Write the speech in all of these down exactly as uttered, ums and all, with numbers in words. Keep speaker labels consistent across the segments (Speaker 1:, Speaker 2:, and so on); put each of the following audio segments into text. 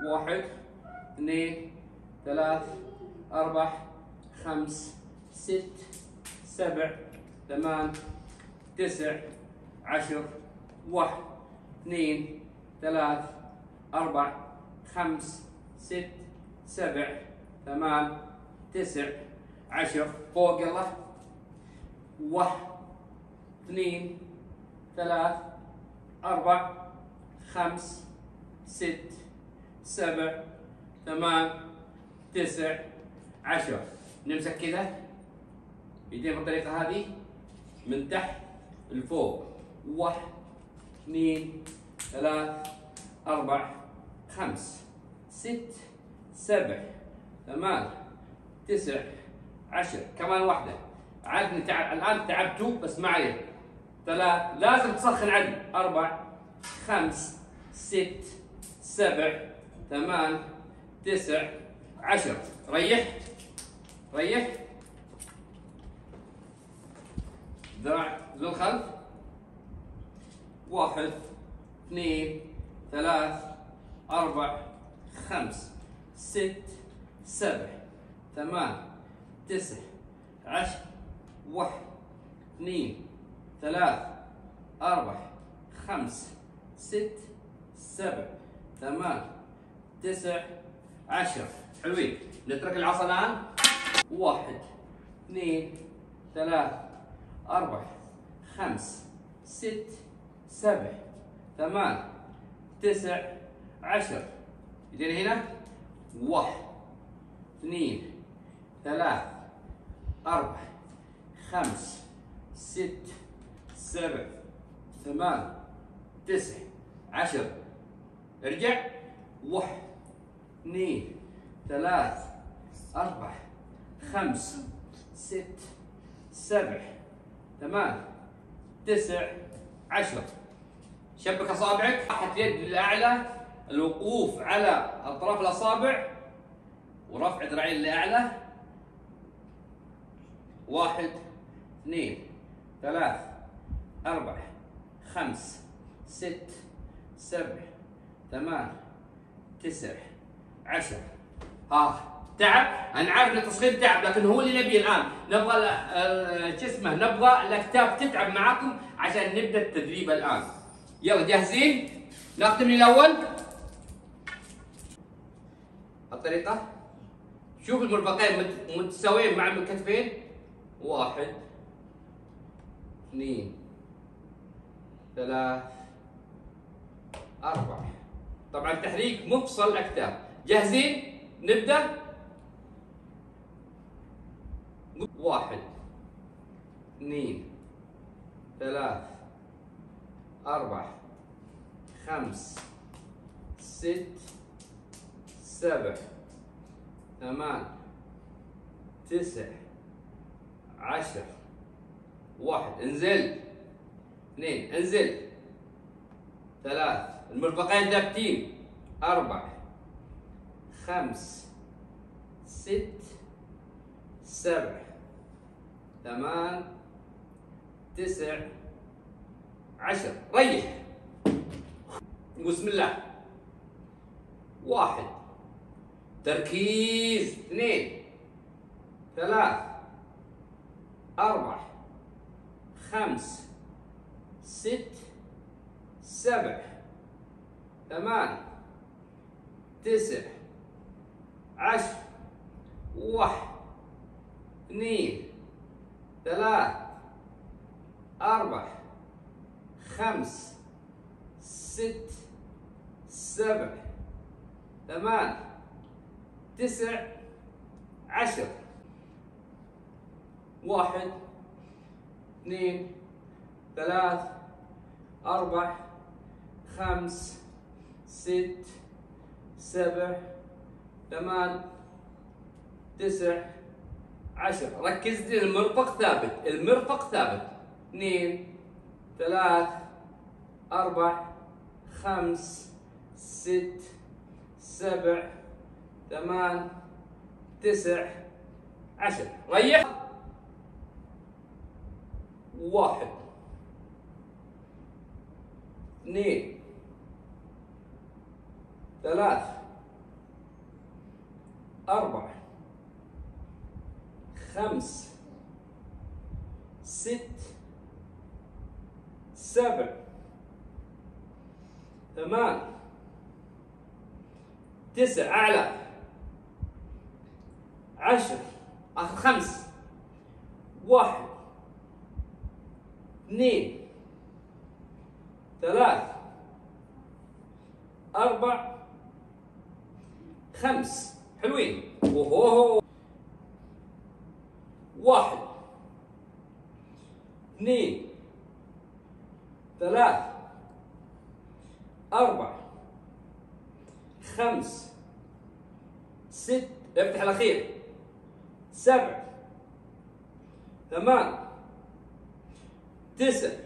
Speaker 1: واحد اثنين ثلاث أربع خمس ست سبع ثمان تسع عشر واحد اثنين ثلاث أربع خمس ست سبع ثمان تسع عشر. فوق يلا. واحد اثنين ثلاث أربع خمس ست سبع ثمان تسع عشر. نمسك كذا ايدين بالطريقة هذه من تحت لفوق. واحد اثنين ثلاث أربع خمس ست سبع ثمان تسع عشر. كمان واحدة. عاد نتع... الآن تعبتوا بس ما عليه. ثلاث لازم تسخن عدل. أربع خمس ست سبع ثمان تسع عشر. ريح ريح. ذراع للخلف. واحد اثنين ثلاث أربع خمس ست سبع ثمان تسع عشر. واحد اثنين ثلاث أربع خمس ست سبع ثمان تسع عشر. حلوين. نترك العصا الآن. واحد اثنين ثلاث أربع خمس ست سبع ثمان تسع عشر. يجينا هنا. واحد اثنين ثلاث أربع خمس ست سبع ثمان تسع عشر. ارجع. واحد اثنين ثلاث أربع خمس ست سبع ثمان تسع عشر. شبك أصابعك. راحت اليد للأعلى. الوقوف على أطراف الأصابع ورفع ذراعين لأعلى. واحد اثنين ثلاث أربع خمس ست سبع ثمان تسع عشر. ها تعب. أنا عارف إن التصغير تعب لكن هو اللي نبيه الآن. نبغى شو اسمه نبغى الأكتاف تتعب معاكم عشان نبدأ التدريب الآن. يلا جاهزين؟ نختم الأول. الطريقة. شوف المرفقين متساويين مع الكتفين. واحد اثنين ثلاث أربع. طبعا تحريك مفصل الأكتاف. جاهزين؟ نبدأ. واحد اثنين ثلاث أربع خمس ست سبع ثمان تسع عشر. واحد انزل. اثنين انزل. ثلاث المرفقين ثابتين. أربع خمس ست سبع ثمان تسع عشر. ريح. بسم الله. واحد تركيز. اثنين ثلاث أربع خمس ست سبع ثمان تسع عشر. واحد اثنين ثلاث أربع خمس ست سبع ثمان تسع عشر. واحد اثنين ثلاث أربع خمس ست سبع ثمان تسع عشر. ركز لي. المرفق ثابت. المرفق ثابت. اثنين ثلاث أربع خمس ست سبع ثمان تسع عشر. ريح. واحد اثنين ثلاث أربعة، خمس، ست، سبع، ثمان، تسع، أعلى، عشر، آخر خمس، واحد، اثنين، ثلاث، أربع، خمس، حلوين، أوهوهو، واحد، اثنين، ثلاث، أربع، خمس، ست، افتح الأخير، سبع، ثمان، تسع،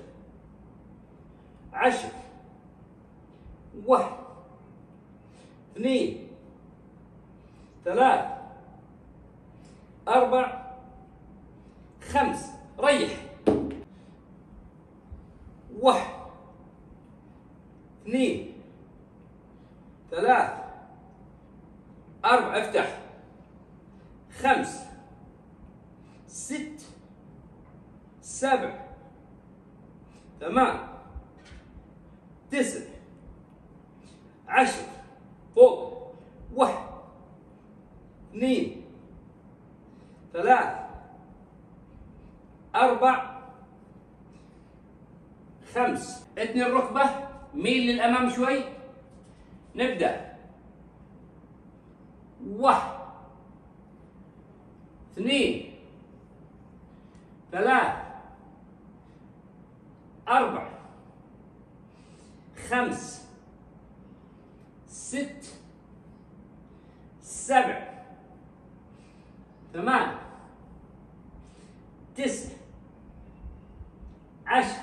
Speaker 1: عشر، واحد، اثنين، ثلاث، أربع، خمس، ريح، واحد، اثنين، ثلاث، أربعة، افتح، خمس، ست، سبع، ثمان، تسع، عشر، فوق، واحد، اثنين، ثلاث، أربع، خمس، اتني الركبة، ميل للأمام شوي، نبدأ، واحد، اثنين، ثلاث، أربع، خمس، ست، سبع، ثمان، تسع، عشر،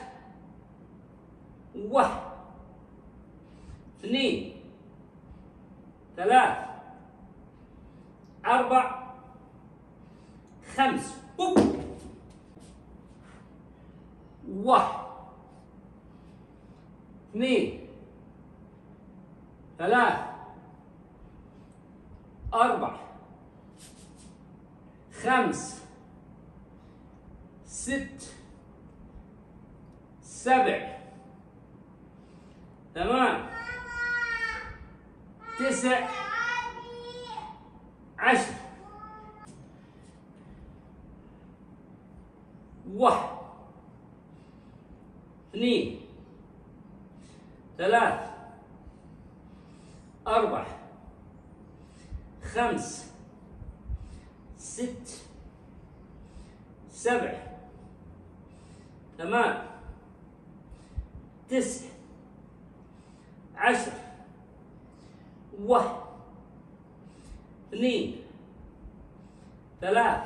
Speaker 1: واحد، اثنين، ثلاث، أربع، خمس، بوب، واحد، اثنين، ثلاث، أربع، خمس، ست، سبع، ثمان، تسع، عشر، واحد، اثنين، ثلاث، أربع، خمس، ست، سبع، ثمان، تسع، عشر، واحد، اثنين، ثلاث،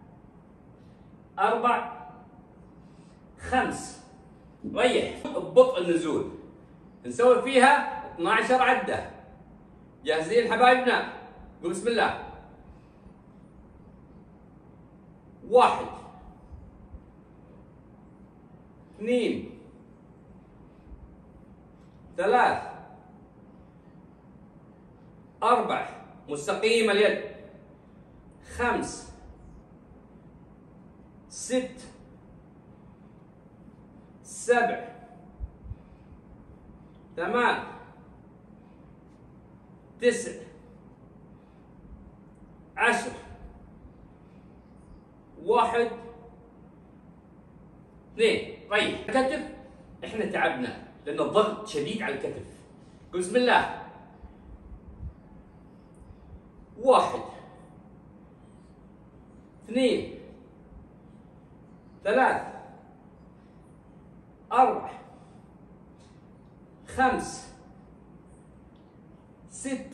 Speaker 1: أربع، خمس، ريح ببطء النزول، نسوي فيها اثني عشر عدة. جاهزين حبايبنا؟ قول بسم الله. واحد، اثنين، ثلاث، أربع، مستقيم اليد، خمس، ست، سبع، ثمان، تسع، عشر، واحد، اثنين، ريح. الكتف احنا تعبنا لأن الضغط شديد على الكتف. قل بسم الله. واحد، اثنين، ثلاث، أربع، خمس، ست،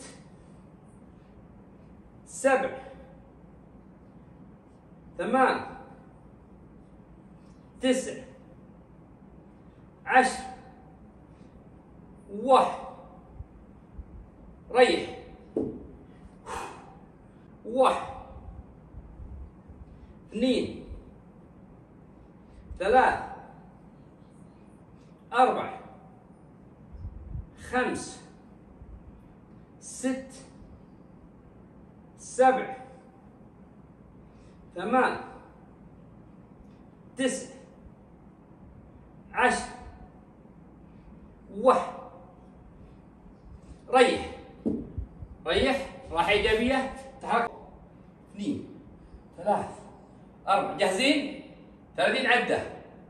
Speaker 1: سبع، ثمان، تسع، عشر، واحد، ريح، واحد، اثنين، ثلاث، أربع، خمس، ست، سبع ثمان تسع عشر واحد. ريح ريح راحة إيجابية. تحرك. اثنين ثلاث أربع. جاهزين؟ ثلاثين عدة.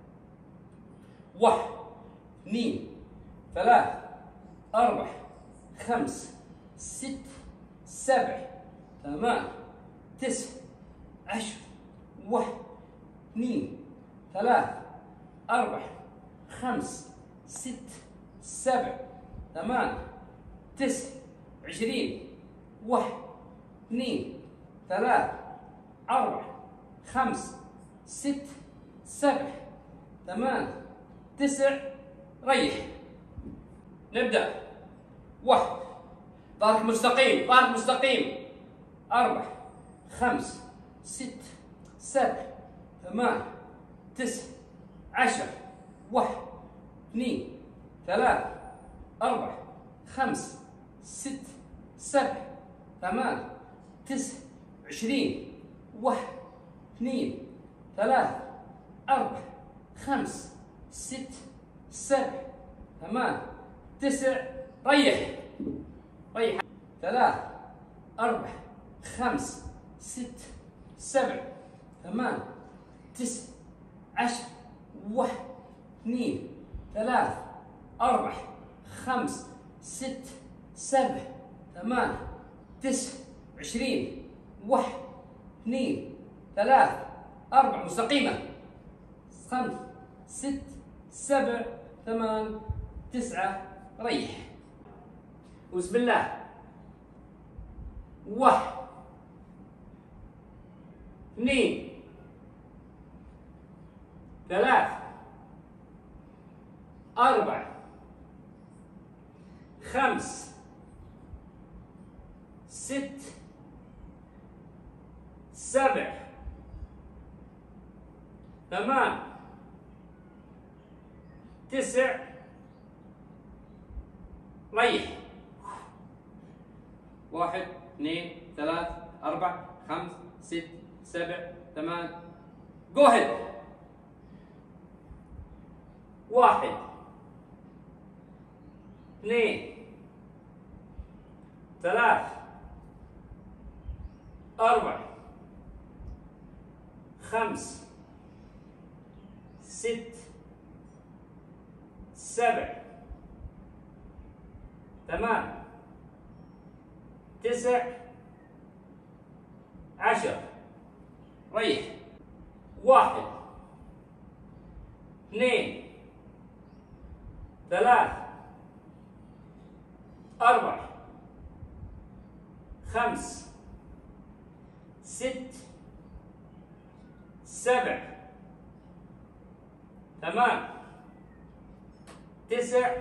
Speaker 1: واحد اثنين ثلاث أربع خمس ست سبع ثمان تسع عشر. واحد اثنين ثلاث أربع خمس ست سبع ثمان تسع عشرين. واحد اثنين ثلاث أربع خمس ست سبع ثمان تسع. ريح. نبدأ. واحد ظهرك مستقيم ظهرك مستقيم. أربع خمس ست سبع ثمان تسع عشر. واحد اثنين ثلاث أربع خمس ست سبع ثمان تسع عشرين. واحد اثنين ثلاث أربع خمس ست سبع ثمان تسع. ريح ريح. ثلاث أربع خمس ست سبع ثمان تسع عشر. واحد اثنين ثلاث أربع خمس ست سبع ثمان تسع عشرين. واحد اثنين ثلاث أربع. مستقيمة. خمس ست سبع ثمان تسعة. ريح. بسم الله. واحد اثنين ثلاث أربع خمس ست سبع ثمان تسع. ريح. واحد اثنين ثلاث أربع خمس ست سبع ثمان. جو هيد. واحد اثنين ثلاث أربع خمس ست سبع ثمان تسع عشر. ريح. واحد اثنين ثلاث أربع خمس ست سبع ثمان تسع.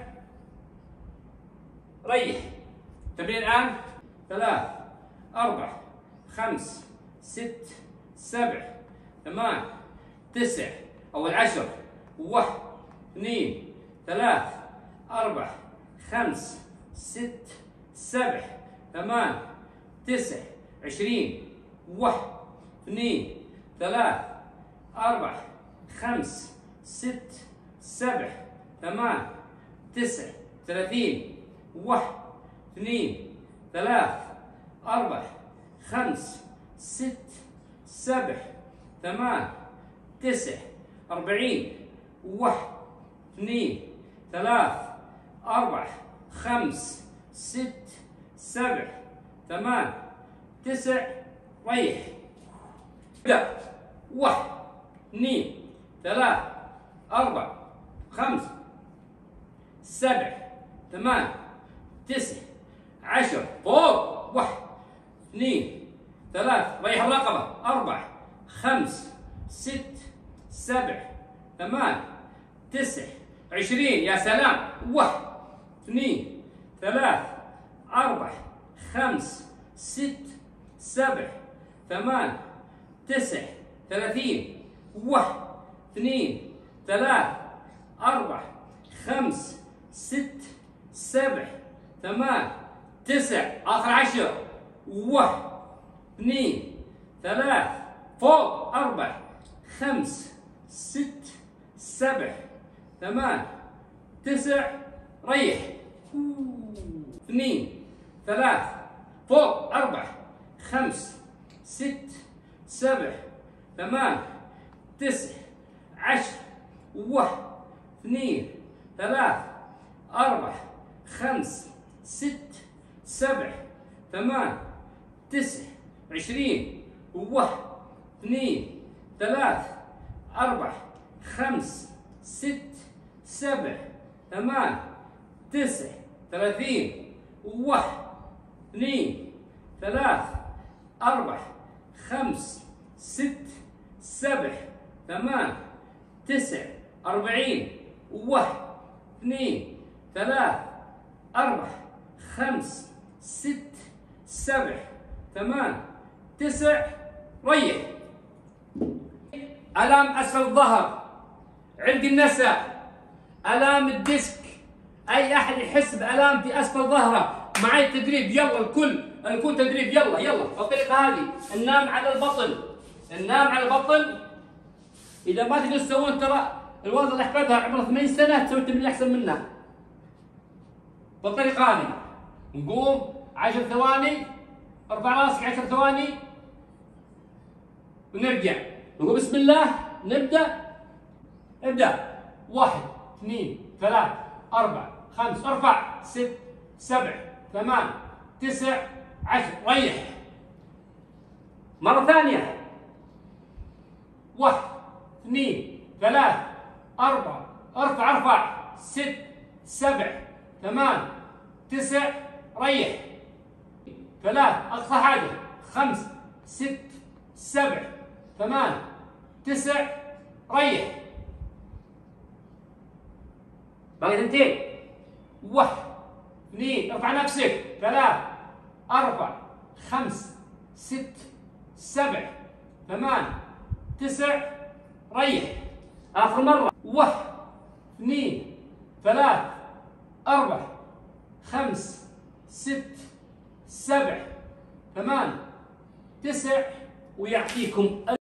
Speaker 1: ريح. تمرين الآن. ثلاث أربع خمس ست سبع ثمان تسع أو العشر. واحد اثنين ثلاث أربع خمس ست سبع ثمان تسع عشرين. واحد اثنين ثلاث أربع خمس ست سبع ثمان تسع ثلاثين. واحد اثنين ثلاث أربع خمس ست سبع ثمان تسع أربعين. واحد اثنين ثلاث أربع خمس ست سبع ثمان تسع. ريح. ابدأ. واحد اثنين ثلاث أربع خمس سبع ثمان تسع عشر. فوق. واحد اثنين ثلاث. ريح الرقبة. أربع خمس ست سبع ثمان تسع عشرين. يا سلام. واحد اثنين ثلاث أربع خمس ست سبع ثمان تسع ثلاثين. واحد اثنين ثلاث أربع خمس ست سبع ثمان تسع. آخر عشر. واحد اثنين ثلاث فوق أربع خمس ست سبع ثمان تسع ريح اثنين ثلاث فوق أربع خمس ست سبع ثمان تسع عشر واحد اثنين ثلاث أربع خمس ست سبع ثمان تسع عشرين واحد اثنين ثلاث أربع خمس ست سبع ثمان تسع ثلاثين واحد اثنين ثلاث أربع خمس ست سبع ثمان تسع أربعين واحد اثنين ثلاث أربع خمس ست سبع ثمان تسع ريح. آلام أسفل الظهر، عند النساء، آلام الديسك، أي أحد يحس بآلام في أسفل ظهره معي تدريب. يلا الكل الكل تدريب. يلا يلا بالطريقة هذه. ننام على البطن، ننام على البطن. إذا ما تقدرون تسوون ترى الولد اللي أحفادها عمره ثمانين سنة تسوي التمرين أحسن منها. بالطريقة هذه نقوم عشر ثواني، ارفع راسك عشر ثواني ونرجع نقول بسم الله. نبدأ ابدأ. واحد اثنين ثلاث أربع خمس ارفع ست سبع ثمان تسع عشر ريح. مرة ثانية. واحد اثنين ثلاث أربع ارفع ارفع ست سبع ثمان تسع ريح. ثلاث أقصى حاجة. خمس ست سبع ثمان تسع ريح. باقي ثنتين. واحد اثنين ارفع نفسك. ثلاث أربع خمس ست سبع ثمان تسع ريح. آخر مرة. واحد اثنين ثلاث أربع خمس ست سبع ثمان تسع. ويعطيكم